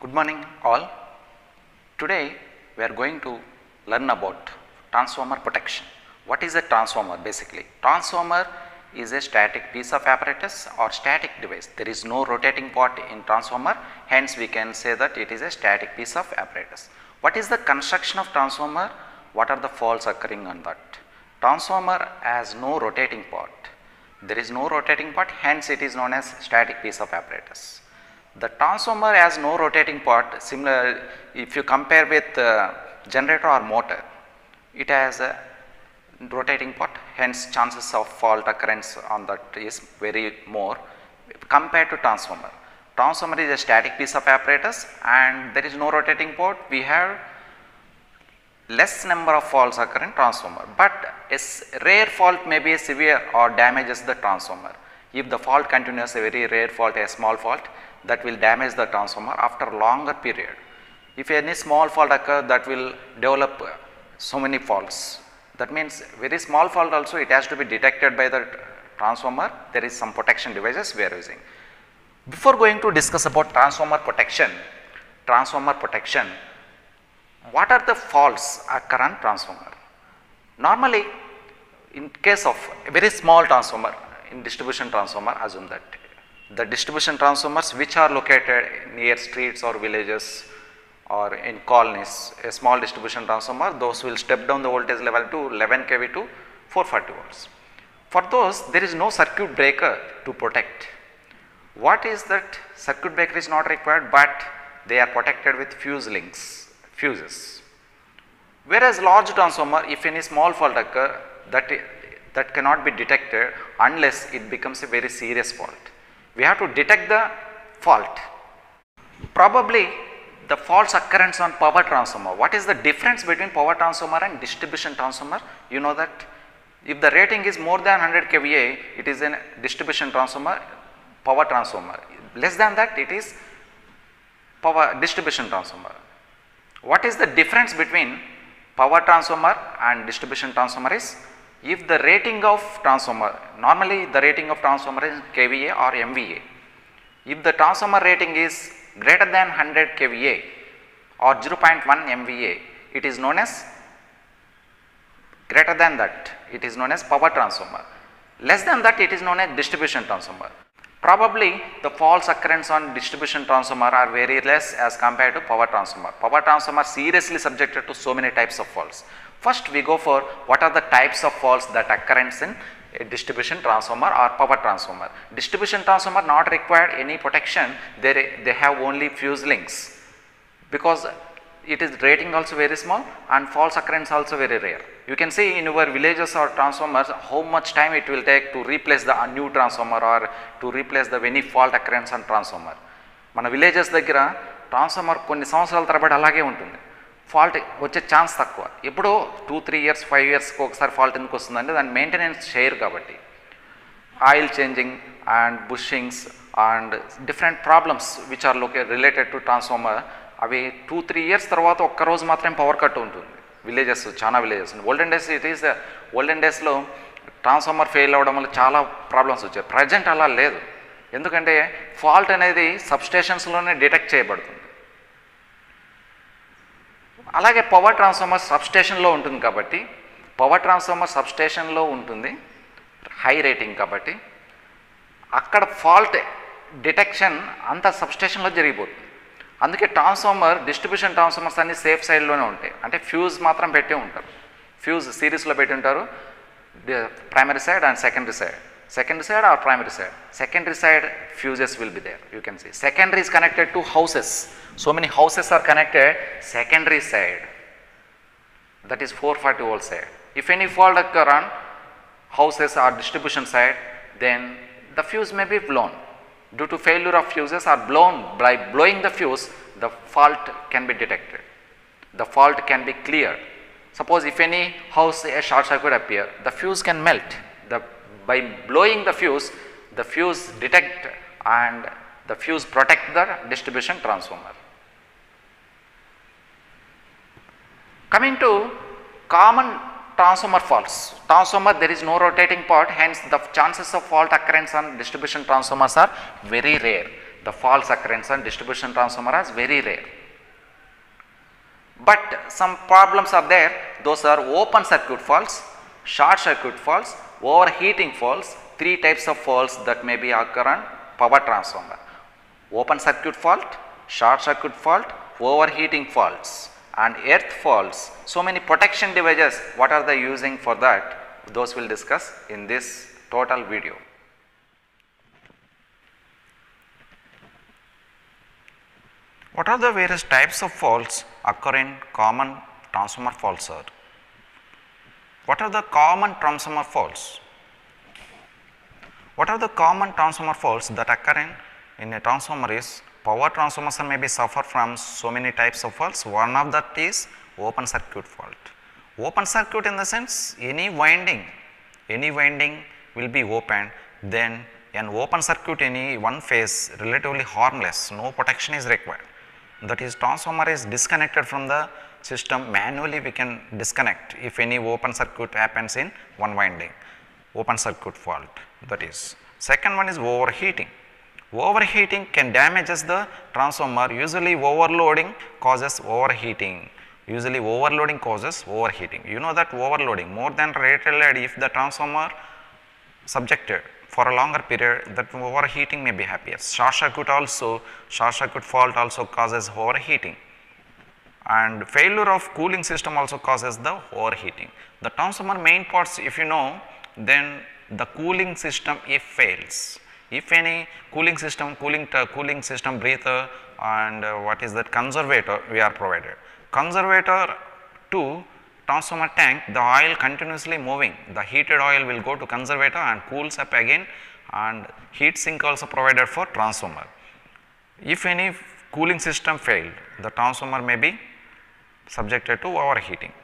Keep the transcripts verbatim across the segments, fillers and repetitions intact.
Good morning all. Today we are going to learn about transformer protection. What is a transformer basically? Transformer is a static piece of apparatus or static device. There is no rotating part in transformer, hence we can say that it is a static piece of apparatus. What is the construction of transformer? What are the faults occurring on that? Transformer has no rotating part. There is no rotating part, hence it is known as static piece of apparatus. The transformer has no rotating part. Similar, if you compare with uh, generator or motor, it has a rotating part, hence chances of fault occurrence on that is very more compared to transformer. Transformer is a static piece of apparatus and there is no rotating part. We have less number of faults occur in transformer, but a rare fault may be severe or damages the transformer. If the fault continues, a very rare fault, a small fault, that will damage the transformer after a longer period. If any small fault occur, that will develop so many faults. That means very small fault also it has to be detected by the transformer. There is some protection devices we are using. Before going to discuss about transformer protection, transformer protection, what are the faults occur on transformer? Normally, in case of a very small transformer, in distribution transformer, assume that the distribution transformers which are located near streets or villages or in colonies, a small distribution transformer, those will step down the voltage level to eleven K V to four forty volts. For those, there is no circuit breaker to protect. What is that? Circuit breaker is not required, but they are protected with fuse links, fuses. Whereas large transformer, if any small fault occur, that, that cannot be detected unless it becomes a very serious fault. We have to detect the fault. Probably the faults occurrence on power transformer. What is the difference between power transformer and distribution transformer? You know that if the rating is more than one hundred K V A, it is a distribution transformer, power transformer. Less than that, it is power distribution transformer. What is the difference between power transformer and distribution transformer is, if the rating of transformer, normally the rating of transformer is K V A or M V A. If the transformer rating is greater than one hundred K V A or zero point one M V A, it is known as, greater than that, it is known as power transformer. Less than that, it is known as distribution transformer. Probably the faults occurrence on distribution transformer are very less as compared to power transformer. Power transformer seriously subjected to so many types of faults. First we go for what are the types of faults that occurrence in a distribution transformer or power transformer. Distribution transformer not required any protection, they, they have only fuse links because it is rating also very small and faults occurrence also very rare. You can see in your villages or transformers how much time it will take to replace the new transformer or to replace the any fault occurrence on transformer. Mana villages daggara transformer konni samvatsaraల తరబడి అలాగే ఉంటుంది. Fault వచ్చే chance తక్కువ. ఎప్పుడో two three years five ఇయర్స్కి ఒకసారి fault ఎందుకు వస్తుందంటే దాని మెయింటెనెన్స్ చేయరు కాబట్టి. Oil changing and bushings and different problems which are లోకే రిలేటెడ్ టు ట్రాన్స్ఫార్మర్, అవి టూ త్రీ ఇయర్స్ తర్వాత ఒక్కరోజు మాత్రమే పవర్ కట్ ఉంటుంది విలేజెస్, చాలా villages. Olden days it is olden డేస్లో ట్రాన్స్ఫార్మర్ ఫెయిల్ అవ్వడం వల్ల చాలా ప్రాబ్లమ్స్ వచ్చాయి. ప్రజెంట్ అలా లేదు, ఎందుకంటే ఫాల్ట్ అనేది సబ్స్టేషన్స్లోనే డిటెక్ట్ చేయబడుతుంది. అలాగే పవర్ ట్రాన్స్ఫార్మర్ సబ్స్టేషన్లో ఉంటుంది కాబట్టి, పవర్ ట్రాన్స్ఫార్మర్ సబ్స్టేషన్లో ఉంటుంది హై రేటింగ్ కాబట్టి అక్కడ ఫాల్ట్ డిటెక్షన్ అంత సబ్స్టేషన్లో జరిగిపోతుంది. అందుకే ట్రాన్స్ఫార్మర్ డిస్ట్రిబ్యూషన్ ట్రాన్స్ఫార్మర్స్ అన్ని సేఫ్ సైడ్లోనే ఉంటాయి. అంటే ఫ్యూజ్ మాత్రం పెట్టే ఉంటారు, ఫ్యూజ్ సిరీస్లో పెట్టి ఉంటారు, primary side and secondary side. Secondary side or primary side? Secondary side fuses will be there, you can see. Secondary is connected to houses. So many houses are connected secondary side, that is four forty volt side. If any fault occur on houses or distribution side, then the fuse may be blown. Due to failure of fuses or blown, by blowing the fuse, the fault can be detected. The fault can be cleared. Suppose if any house a short circuit appear, the fuse can melt. The By blowing the fuse, the fuse detect and the fuse protect the distribution transformer. Coming to common transformer faults. Transformer, there is no rotating part, hence the chances of fault occurrence on distribution transformers are very rare. The false occurrence on distribution transformer is very rare. But some problems are there, those are open circuit faults, short circuit faults, overheating faults, three types of faults that may be occur on power transformer. Open circuit fault, short circuit fault, overheating faults and earth faults. So many protection devices, what are they using for that? Those we will discuss in this total video. What are the various types of faults occur in common transformer faults, sir? What are the common transformer faults? What are the common transformer faults that occur in, in a transformer is power transformers may be suffer from so many types of faults. One of that is open circuit fault. Open circuit in the sense any winding, any winding will be opened, then an open circuit any one phase relatively harmless, no protection is required. That is transformer is disconnected from the system, manually we can disconnect if any open circuit happens in one winding, open circuit fault that is. Second one is overheating. Overheating can damages the transformer, usually overloading causes overheating, usually overloading causes overheating. You know that overloading more than rated load, if the transformer subjected for a longer period, that overheating may be happier. Short circuit also, short circuit fault also causes overheating, and failure of cooling system also causes the overheating. The transformer main parts if you know, then the cooling system if fails, if any cooling system, cooling cooling system breather and uh, what is that conservator we are provided. Conservator to transformer tank, the oil continuously moving, the heated oil will go to conservator and cools up again, and heat sink also provided for transformer. If any cooling system failed, the transformer may be subjected to overheating.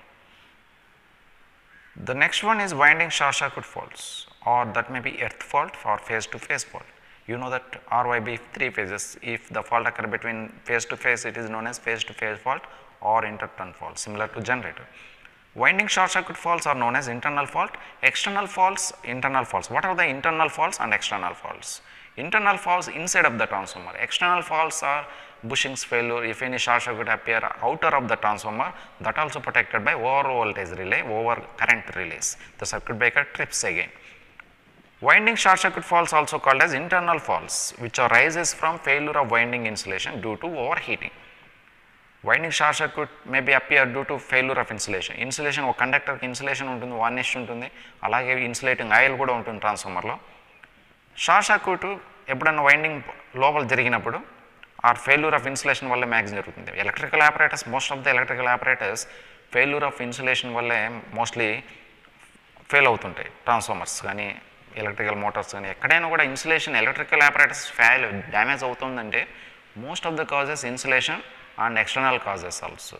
The next one is winding short circuit faults, or that may be earth fault or phase to phase fault. You know that R Y B three phases, if the fault occur between phase to phase, it is known as phase to phase fault or interturn fault, similar to generator. Winding short circuit faults are known as internal fault, external faults, internal faults. What are the internal faults and external faults? Internal faults inside of the transformer, external faults are bushings failure, if any short circuit appear outer of the transformer, that also protected by over voltage relay, over current relays, the circuit breaker trips again. Winding short circuit faults also called as internal faults, which arises from failure of winding insulation due to overheating. Winding short circuit may be appear due to failure of insulation. Insulation ఒక కండక్టర్కి insulation ఉంటుంది, varnish ఉంటుంది, అలాగే insulating oil కూడా ఉంటుంది ట్రాన్స్ఫార్మర్లో. Short circuit ఎప్పుడన్నా winding లోపల జరిగినప్పుడు ఆర్ ఫెయిల్యూర్ ఆఫ్ ఇన్సులేషన్ వల్ల మ్యాక్సిమం జరుగుతుంది. Electrical operators, most of the electrical operators failure of insulation వల్లే మోస్ట్లీ ఫెయిల్ అవుతుంటాయి. ట్రాన్స్ఫార్మర్స్ కానీ ఎలక్ట్రికల్ మోటార్స్ కానీ ఎక్కడైనా కూడా insulation electrical operators fail damage అవుతుందంటే most of the causes insulation and external causes also.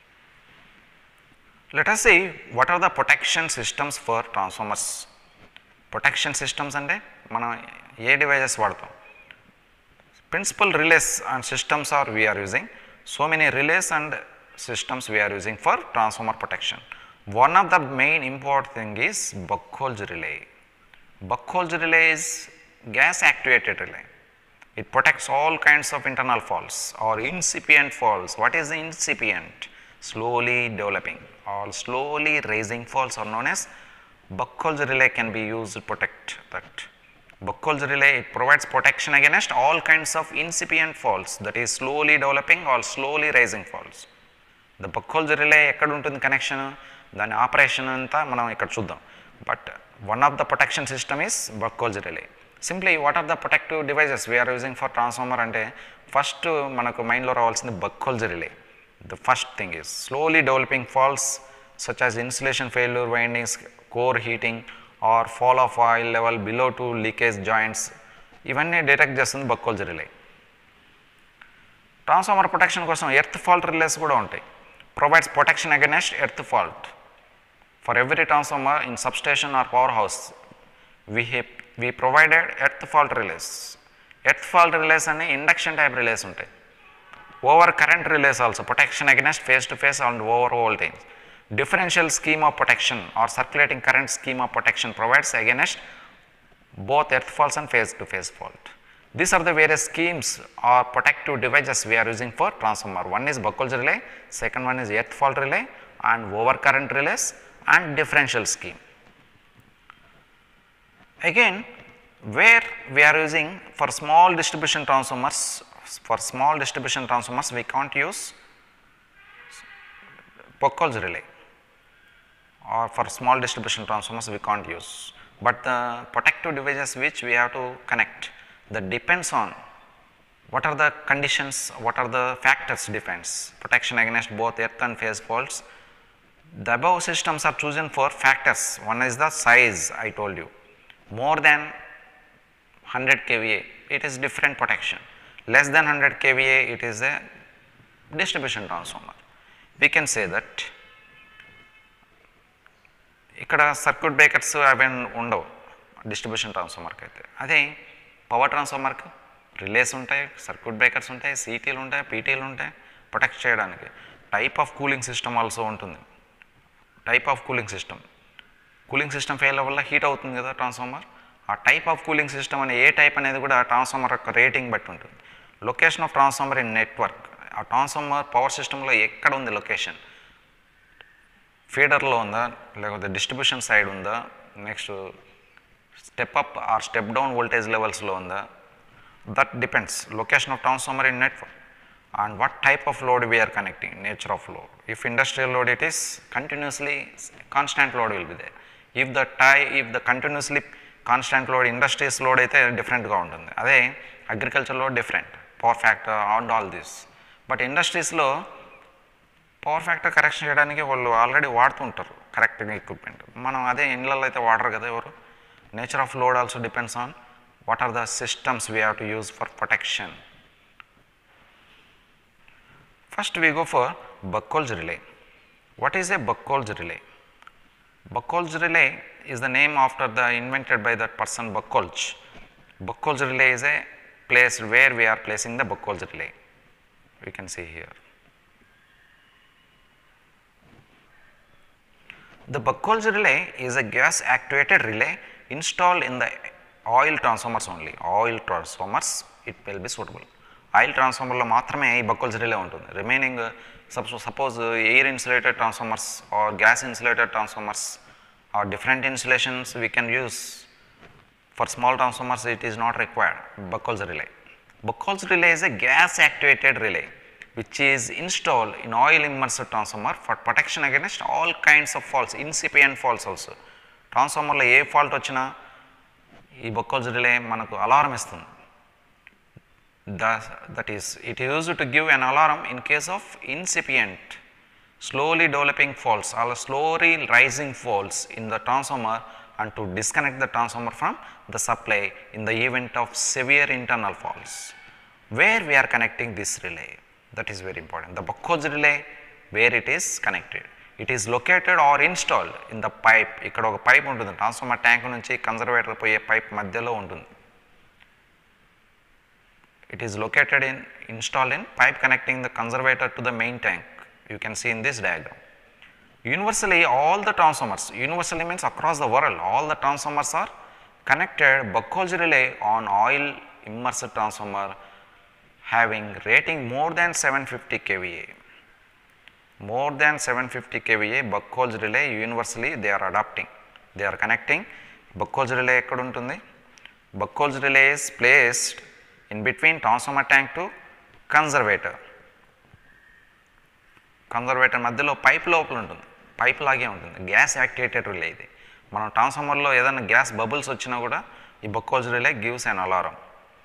Let us see what are the protection systems for transformers. Protection systems ante mana ఏ devices వాడతాం. Principal relays and systems are we are using. So many relays and systems we are using for transformer protection. One of the main important thing is Buchholz relay. Buchholz relay is gas activated relay. It protects all kinds of internal faults or incipient faults. What is the incipient? Slowly developing or slowly raising faults are known as Buchholz relay can be used to protect that. Buchholz relay, it provides protection against all kinds of incipient faults, that is slowly developing or slowly raising faults. The Buchholz relay ekkada untundi connection, dani operation anta manam ikkada chuddam. But one of the protection system is Buchholz relay. Simply what are the protective devices we are using for transformer ante first manaku mind lo ravalsindi Buchholz relay. The first thing is slowly developing faults such as insulation failure, windings, core heating or fall of oil level below to leakage joints, ivanni detect chestundi Buchholz relay. Transformer protection kosam earth fault relays kuda untayi, provides protection against earth fault. For every transformer in substation or powerhouse we have we provided earth fault relays. Earth fault relays and induction type relays untayi. Over current relays also protection against face to face and over voltage. Differential scheme of protection or circulating current scheme of protection provides against both earth faults and face to face fault. These are the various schemes or protective devices we are using for transformer. One is Buchholz relay, second one is earth fault relay and overcurrent relays and differential scheme. Again, where we are using for small distribution transformers, for small distribution transformers we can't use Buchholz relay, or for small distribution transformers we can't use, but the protective devices which we have to connect, that depends on what are the conditions, what are the factors depends, protection against both earth and phase faults. The above systems are chosen for factors. One is the size, I told you, more than one hundred K V A it is different protection, less than one hundred K V A it is a distribution transformer. We can say that ఇక్కడ circuit breakers అవి ఉండవు distribution ట్రాన్స్ఫార్మర్కి అయితే. అదే power ట్రాన్స్ఫార్మర్కి relays ఉంటాయి, circuit breakers ఉంటాయి, సిటీలు ఉంటాయి, పీటీలు ఉంటాయి ప్రొటెక్ట్ చేయడానికి. Type of cooling system also ఉంటుంది. Type of cooling system, cooling system fail వల్ల హీట్ అవుతుంది కదా ట్రాన్స్ఫార్మర్. ఆ టైప్ ఆఫ్ కూలింగ్ సిస్టమ్ అనే ఏ టైప్ అనేది కూడా ట్రాన్స్ఫార్మర్ యొక్క రేటింగ్ బట్టి ఉంటుంది. Location of transformer in network, ఆ ట్రాన్స్ఫార్మర్ పవర్ సిస్టంలో ఎక్కడ ఉంది లొకేషన్, ఫీడర్లో ఉందా లేకపోతే డిస్ట్రిబ్యూషన్ సైడ్ ఉందా, next step up or step down voltage లెవెల్స్లో ఉందా, that depends location of transformer in network and what type of load we are connecting, nature of load. If industrial load it is continuously constant load will be there. If the tie, if the continuously constant load industries load అయితే different గా ఉంటుంది. అదే agriculture load different, power factor and all this. But industries లో power factor correction చేయడానికి వాళ్ళు already వాడుతుంటారు కరెక్ట్గా equipment. మనం అదే ఇండ్లలో అయితే వాడరు కదా ఎవరు. Nature of load also depends on what are the systems we have to use for protection. First we go for Buchholz relay. What is a Buchholz relay? Buchholz relay is the name after the invented by that person Buchholz. Buchholz relay is a place where we are placing the Buchholz relay. We can see here. The Buchholz relay is a gas actuated relay installed in the oil transformers only. Oil transformers it will be suitable. Oil ట్రాన్స్ఫార్మర్లో మాత్రమే ఈ Buchholz relay ఉంటుంది. Remaining suppose air insulated transformers or gas insulated transformers or different insulations we can use. For small transformers it is not required Buchholz relay. Buchholz relay is a gas actuated relay which is installed in oil immersed transformer for protection against all kinds of faults, incipient faults also. ట్రాన్స్ఫార్మర్లో ఏ fault వచ్చినా ఈ Buchholz relay మనకు alarm ఇస్తుంది. Thus, that is, it is used to give an alarm in case of incipient, slowly developing faults or slowly rising faults in the transformer and to disconnect the transformer from the supply in the event of severe internal faults. Where we are connecting this relay, that is very important. The Buchholz relay, where it is connected, it is located or installed in the pipe. ఇక్కడ ఒక pipe ఉంటుంది, transformer tank నుంచి conservator పోయే pipe మధ్యలో ఉంటుంది. It is located in, installed in pipe connecting the conservator to the main tank. You can see in this diagram. Universally, all the transformers, universally means across the world, all the transformers are connected Buchholz relay on oil immersed transformer having rating more than seven hundred fifty K V A. More than seven hundred fifty K V A Buchholz relay universally they are adopting. They are connecting. Buchholz relay ekkada untundi? Buchholz relay is placed in between transformer tank to conservator. Conservator మధ్యలో pipe లోపల ఉంటుంది, pipe లాగే ఉంటుంది. Gas activated relay ఇది. మనం ట్రాన్స్ఫార్మర్లో ఏదైనా gas bubbles వచ్చినా కూడా ఈ Buchholz relay gives an alarm.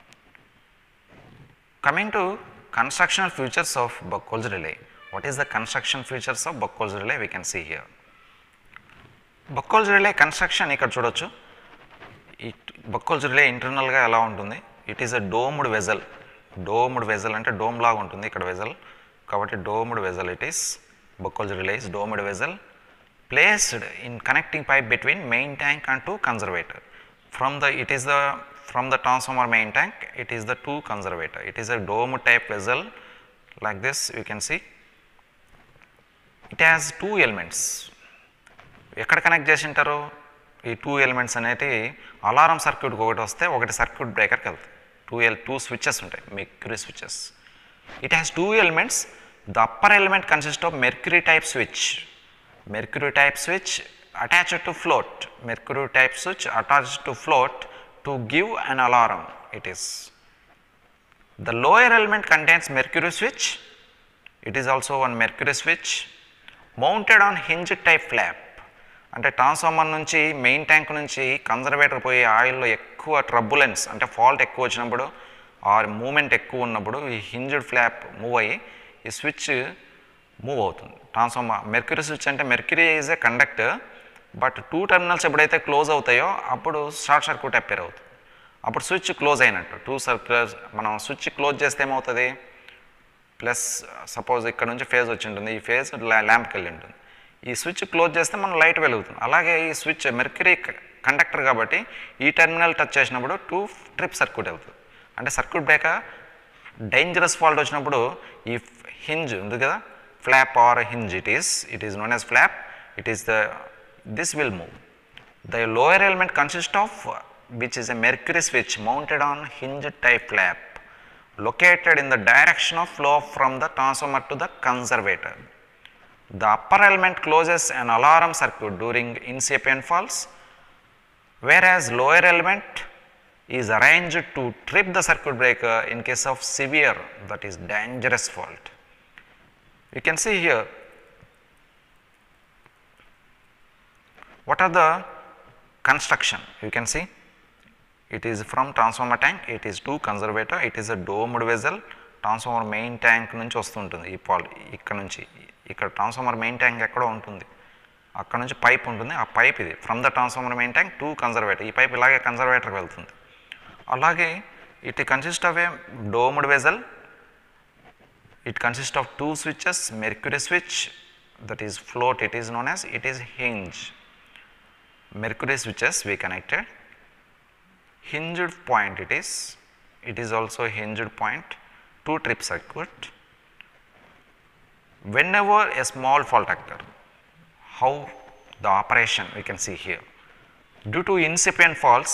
Coming to constructional features of Buchholz relay. What is the construction features of Buchholz relay? We can see here. Buchholz relay construction ఇక్కడ చూడొచ్చు. ఈ Buchholz రిలే ఇంటర్నల్గా ఎలా ఉంటుంది? It is a domed vessel. Domed vessel అంటే dome లాగా ఉంటుంది ఇక్కడ వెజల్, కాబట్టి domed vessel it is. Buchholz relay is domed vessel placed in connecting pipe between main tank and two conservator. From the it is the from the transformer main tank, it is the two conservator. It is a dome type vessel like this. You can see it has two elements. ఎక్కడ connect చేసి ఉంటారు? ఈ two elements అనేవి alarm సర్క్యూట్కి ఒకటి వస్తే ఒకటి circuit బ్రేకర్కి వెళ్తాయి. two L two switches ఉంటాయి, mercury switches. It has two elements. The upper element consists of mercury type switch, mercury type switch attached to float, mercury type switch attached to float to give an alarm. It is. The lower element contains mercury switch. It is also one mercury switch mounted on hinge type flap. అంటే transformer నుంచి main tank నుంచి conservator పోయి ఆయిల్లో ఎక్కువ ట్రబులెన్స్ అంటే fault ఎక్కువ వచ్చినప్పుడు are moment ఎక్కువ ఉన్నప్పుడు ఈ హింజ్డ్ ఫ్లాప్ మూవ్ అయ్యి ఈ స్విచ్ మూవ్ అవుతుంది. ట్రాన్స్ఫార్మర్ మెర్క్యూరీ స్విచ్ అంటే mercury is a conductor, but two terminals ఎప్పుడైతే క్లోజ్ అవుతాయో అప్పుడు షార్ట్ సర్క్యూట్ అపేర్ అవుతుంది. అప్పుడు స్విచ్ క్లోజ్ అయినట్టు. టూ సర్క్యూట్ మనం స్విచ్ క్లోజ్ చేస్తే ఏమవుతుంది, ప్లస్ సపోజ్ ఇక్కడ నుంచి ఫేజ్ వచ్చి ఉంటుంది, ఈ ఫేజ్ ల్యాంప్కి వెళ్ళి ఉంటుంది. ఈ స్విచ్ క్లోజ్ చేస్తే మనం లైట్ వెలుగుతుంది. అలాగే ఈ స్విచ్ మెర్క్యూరీ కండక్టర్ కాబట్టి ఈ టెర్మినల్ టచ్ చేసినప్పుడు టూ ట్రిప్ సర్క్యూట్ అవుతుంది. అంటే సర్క్యూట్ బ్రేకర్ డేంజరస్ ఫాల్ట్ వచ్చినప్పుడు ఈ హింజ్ ఉంది కదా, flap or hinge, it is it is known as flap, it is the this will move. The lower element consist of which is a mercury switch mounted on hinge type flap located in the direction of flow from the transformer to the conservator. The upper element closes an alarm circuit during incipient faults, whereas lower element is arranged to trip the circuit breaker in case of severe, that is dangerous fault. You can see here what are the construction. You can see it is from transformer tank, it is to conservator, it is a domed vessel. Transformer main tank నుంచి వస్తుంటుంది ఈ Paul, ఇక్కడ నుంచి ఇక్కడ transformer main tank ఎక్కడో ఉంటుంది, అక్కడ నుంచి పైప్ ఉంటుంది, ఆ పైప్ ఇది from the transformer main tank to conservator. ఈ పైప్ ఇలాగే కన్జర్వేటర్కి వెళ్తుంది. అలాగే it consist of a domed vessel, it consist of two switches, mercury switch that is float, it is known as it is hinge. Mercury switches we connected, hinged point it is, it is also hinged point, two trip circuit. Whenever a small fault occur, how the operation we can see here. Due to incipient faults,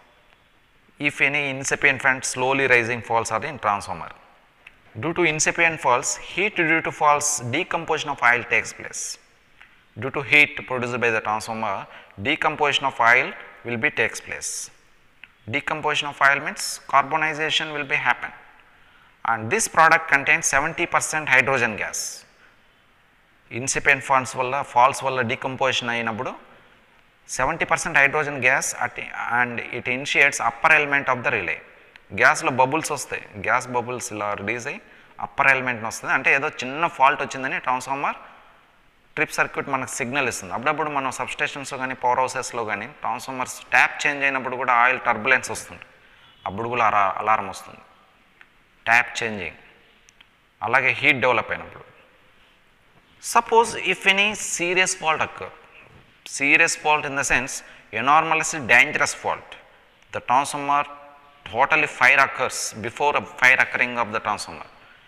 if any incipient and slowly rising faults are in transformer, due to incipient faults, heat due to faults, decomposition of oil takes place. Due to heat produced by the transformer, decomposition of oil will be takes place. Decomposition of oil means carbonization will be happen, and this product contains seventy percent hydrogen gas. Incipient faults వల్ల faults వల్ల decomposition అయినప్పుడు seventy percent hydrogen gas at and it initiates upper element of the relay. గ్యాస్లో bubbles వస్తాయి, gas bubbles ఇలా release అయ్యి upper ఎలిమెంట్ని వస్తుంది. అంటే ఏదో చిన్న ఫాల్ట్ వచ్చిందని ట్రాన్స్ఫార్మర్ ట్రిప్ సర్క్యూట్ మనకు సిగ్నల్ ఇస్తుంది. అప్పుడప్పుడు మనం సబ్స్టేషన్స్లో కానీ పవర్ హౌసెస్లో కానీ ట్రాన్స్ఫార్మర్స్ ట్యాప్ చేంజ్ అయినప్పుడు కూడా ఆయిల్ టర్బులెన్స్ వస్తుంది, అప్పుడు కూడా అలారం వస్తుంది, ట్యాప్ చేంజింగ్. అలాగే హీట్ డెవలప్ అయినప్పుడు. Suppose if any serious fault occur, serious fault in the sense anomalous dangerous fault, the transformer totally fire occurs before a fire occurring of the transformer.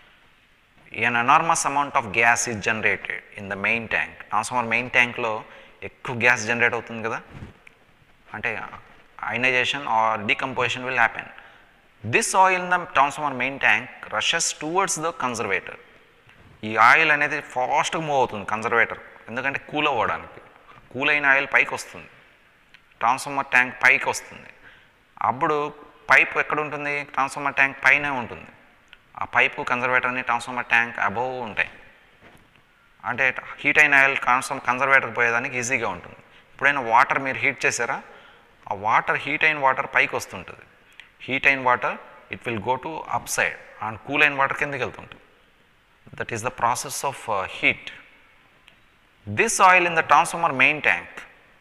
An enormous amount of gas is generated in the main tank. Transformer main ట్యాంక్లో ఎక్కువ gas generate అవుతుంది కదా, అంటే ionization or decomposition will happen. This oil in the transformer main tank rushes towards the conservator. ఈ oil అనేది ఫాస్ట్గా move అవుతుంది conservator, ఎందుకంటే కూల్ అవ్వడానికి. కూల్ అయిన ఆయిల్ పైకి వస్తుంది, ట్రాన్స్ఫార్మర్ ట్యాంక్ పైకి వస్తుంది. అప్పుడు పైప్ ఎక్కడ ఉంటుంది, ట్రాన్స్ఫార్మర్ ట్యాంక్ పైనే ఉంటుంది. ఆ పైపు కన్జర్వేటర్ని ట్రాన్స్ఫార్మర్ ట్యాంక్ అబోవ్ ఉంటాయి. అంటే హీట్ అయిన ఆయిల్ ట్రాన్స్ఫార్మర్ కన్జర్వేటర్కి పోయేదానికి ఈజీగా ఉంటుంది. ఎప్పుడైనా వాటర్ మీరు హీట్ చేశారా, ఆ వాటర్ హీట్ అయిన వాటర్ పైకి వస్తుంటుంది. హీట్ అయిన water it will go to up side and cool అయిన వాటర్ కిందకి వెళ్తుంటుంది. That is the process of heat. This oil in the transformer main tank,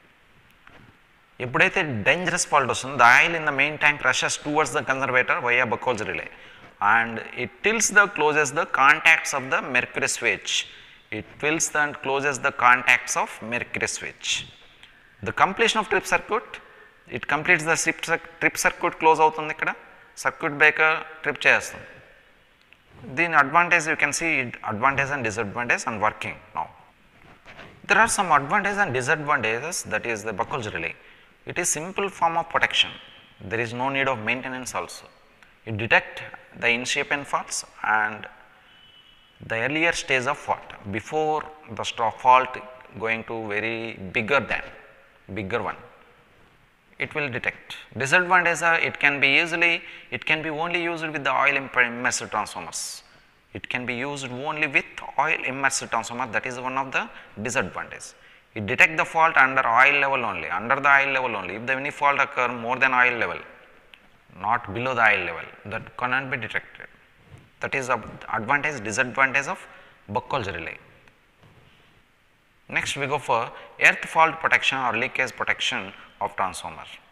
ఎప్పుడైతే డేంజరస్ ఫాల్ట్ వస్తుందో the oil in the main tank rushes towards the conservator via Buchholz relay and it tilts the closes the contacts of the mercury switch. It tilts the and closes the contacts of mercury switch. The completion of trip circuit, it completes the trip circuit close అవుతుంది, ఇక్కడ circuit breaker trip చేస్తుంది. దీని advantage you can see advantage and disadvantage and working now. There are some advantages and disadvantages, that is the Buchholz relay. It is simple form of protection. There is no need of maintenance also. It detect the incipient faults and the earlier stage of fault before the fault going to very bigger than bigger one, it will detect. Disadvantage are it can be easily, it can be only used with the oil immersed transformers. It can be used only with oil immersed transformer, that is one of the disadvantages. It detect the fault under oil level only, under the oil level only. If the any fault occur more than oil level, not below the oil level, that cannot be detected. That is the advantage, disadvantage of Buchholz relay. Next we go for earth fault protection or leakage protection of transformer.